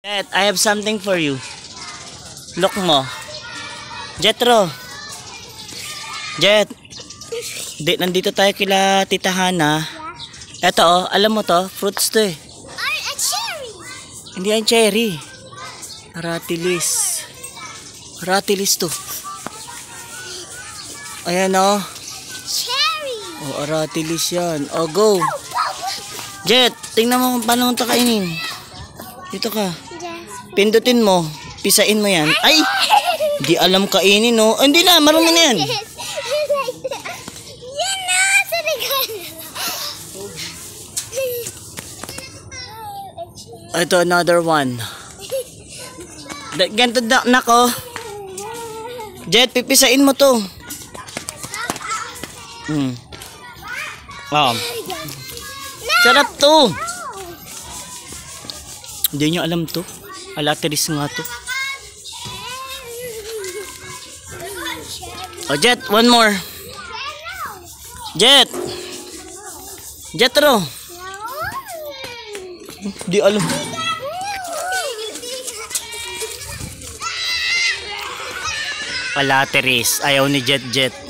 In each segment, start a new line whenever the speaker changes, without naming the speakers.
Jet, I have something for you. Look mo. Jetro. Jet. Nandito tayo kila Tita Hana. Eto oh, alam mo to, fruits to eh.
Ay, a cherry.
Hindi yan cherry. Ratilis. Ratilis to. Ayan oh.
Cherry.
Oh, ratilis yan. Oh, go. Jet, tingnan mo kung paano ito kainin. Dito ka. Pindutin mo. Pisain mo yan. Ay! Di alam kainin, no? Oh, hindi na, marunong na yan.
Yan na, sa ligan.
Ito, another one. Ganito nako. Jet, pipisain mo to. Oh. Sarap to. Hindi nyo alam to. Alateris nga to. Oh, Jet, one more. Jet. Jetro. Di alam. Alateris. Ayaw ni Jet.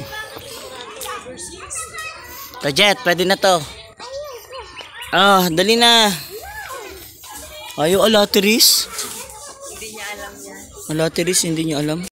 To Jet, pwede na to. Ah, dali na. Ayaw alateris. Hindi niya alam yan. Alateris, hindi niya alam.